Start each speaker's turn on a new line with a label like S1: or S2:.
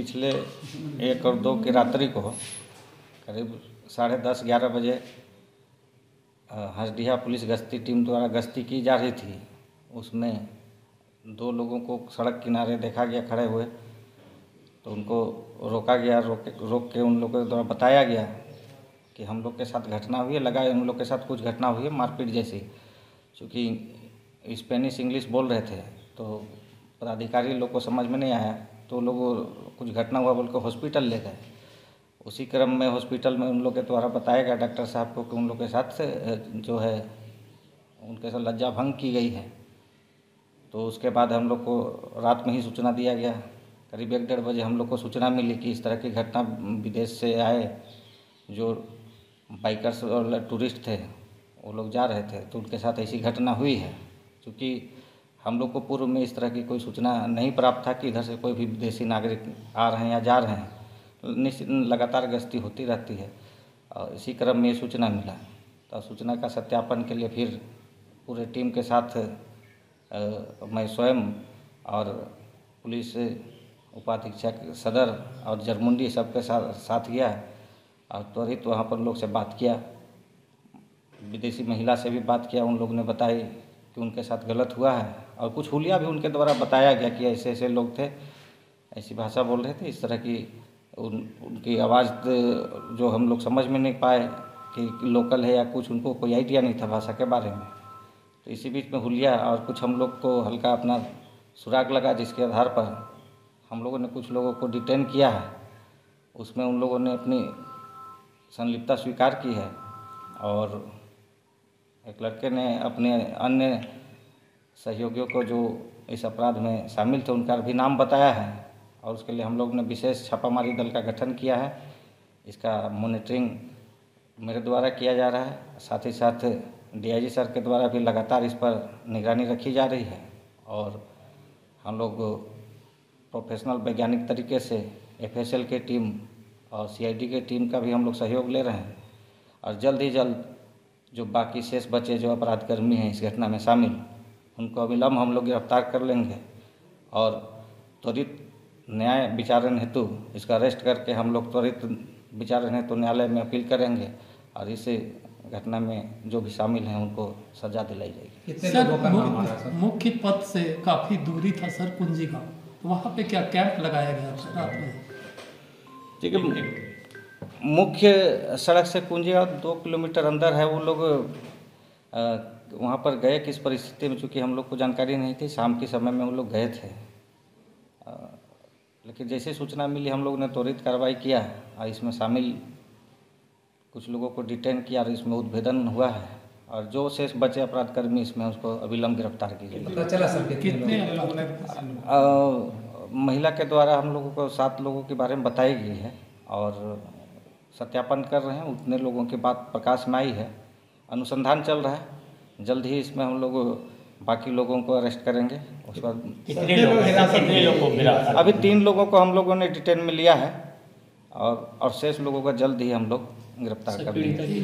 S1: पिछले 1 और 2 की रात्रि को करीब 10:30-11 बजे हंसडीहा पुलिस गश्ती टीम द्वारा गश्ती की जा रही थी। उसमें 2 लोगों को सड़क किनारे देखा गया खड़े हुए, तो उनको रोका गया। रोक के उन लोगों द्वारा बताया गया कि हम लोग के साथ घटना हुई है, लगा उन लोग के साथ कुछ घटना हुई है मारपीट जैसी। चूँकि स्पेनिश इंग्लिश बोल रहे थे तो पदाधिकारी लोग को समझ में नहीं आया, तो लोग कुछ घटना हुआ बोल के हॉस्पिटल ले गए। उसी क्रम में हॉस्पिटल में उन लोग के द्वारा बताया गया डॉक्टर साहब को कि उन लोग के साथ से जो है उनके साथ लज्जा भंग की गई है। तो उसके बाद हम लोग को रात में ही सूचना दिया गया। करीब 1-1:30 बजे हम लोग को सूचना मिली कि इस तरह की घटना विदेश से आए जो बाइकर्स और टूरिस्ट थे, वो लोग जा रहे थे, तो उनके साथ ऐसी घटना हुई है। क्योंकि हम लोग को पूर्व में इस तरह की कोई सूचना नहीं प्राप्त था कि इधर से कोई भी विदेशी नागरिक आ रहे हैं या जा रहे हैं। निश्चित लगातार गश्ती होती रहती है और इसी क्रम में ये सूचना मिला। तो सूचना का सत्यापन के लिए फिर पूरे टीम के साथ मैं स्वयं और पुलिस उपाधीक्षक सदर और जरमुंडी सबके साथ गया और त्वरित वहाँ पर लोग से बात किया। विदेशी महिला से भी बात किया। उन लोगों ने बताई कि उनके साथ गलत हुआ है और कुछ हुलिया भी उनके द्वारा बताया गया कि ऐसे ऐसे लोग थे, ऐसी भाषा बोल रहे थे। इस तरह की उनकी आवाज़ जो हम लोग समझ में नहीं पाए कि लोकल है या कुछ, उनको कोई आइडिया नहीं था भाषा के बारे में। तो इसी बीच में हुलिया और कुछ हम लोग को हल्का अपना सुराग लगा, जिसके आधार पर हम लोगों ने कुछ लोगों को डिटेन किया है। उसमें उन लोगों ने अपनी संलिप्तता स्वीकार की है और एक लड़के ने अपने अन्य सहयोगियों को जो इस अपराध में शामिल थे उनका भी नाम बताया है और उसके लिए हम लोग ने विशेष छापामारी दल का गठन किया है। इसका मॉनिटरिंग मेरे द्वारा किया जा रहा है। साथ ही साथ डीआईजी सर के द्वारा भी लगातार इस पर निगरानी रखी जा रही है और हम लोग प्रोफेशनल वैज्ञानिक तरीके से एफएसएल की टीम और सीआईडी की टीम का भी हम लोग सहयोग ले रहे हैं और जल्द ही जल्द जो बाकी शेष बचे जो अपराधकर्मी हैं इस घटना में शामिल, उनको अविलंब हम लोग गिरफ्तार कर लेंगे और त्वरित न्याय विचारण हेतु इसका अरेस्ट करके हम लोग त्वरित विचारण हेतु न्यायालय में अपील करेंगे और इस घटना में जो भी शामिल हैं उनको सजा दिलाई जाएगी।
S2: सर, मुख्य पथ से काफ़ी दूरी था सर कुंजी का, तो वहाँ पे क्या कैंप लगाया गया था रात में?
S1: ठीक है, मुख्य सड़क से कुंजी 2 किलोमीटर अंदर है। वो लोग वहाँ पर गए किस परिस्थिति में, चूँकि हम लोग को जानकारी नहीं थी, शाम के समय में वो लोग गए थे। लेकिन जैसे सूचना मिली हम लोग ने त्वरित कार्रवाई किया और इसमें शामिल कुछ लोगों को डिटेन किया और इसमें उद्भेदन हुआ है और जो शेष बचे अपराधकर्मी इसमें उसको अविलंब गिरफ्तार कीजिए।
S2: पता चला सर कितने
S1: महिला के द्वारा हम लोगों को 7 लोगों के बारे में बताई गई है और सत्यापन कर रहे हैं। उतने लोगों की बात प्रकाश में आई है, अनुसंधान चल रहा है। जल्द ही इसमें हम लोग बाकी लोगों को अरेस्ट करेंगे। उसके बाद
S3: कितने लोग हिरासत?
S1: अभी 3 लोगों को हम लोगों ने डिटेन में लिया है और शेष लोगों का जल्द ही हम लोग गिरफ्तार कर लेंगे।